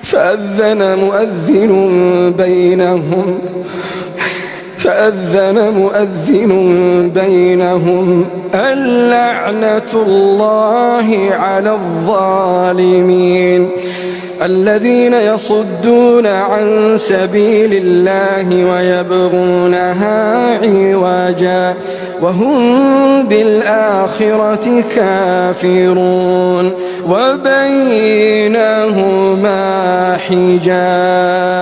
فأذن مؤذن بينهم اللعنة الله على الظالمين الذين يصدون عن سبيل الله ويبغونها عوجا وهم بالآخرة كافرون وبينهما حجاب.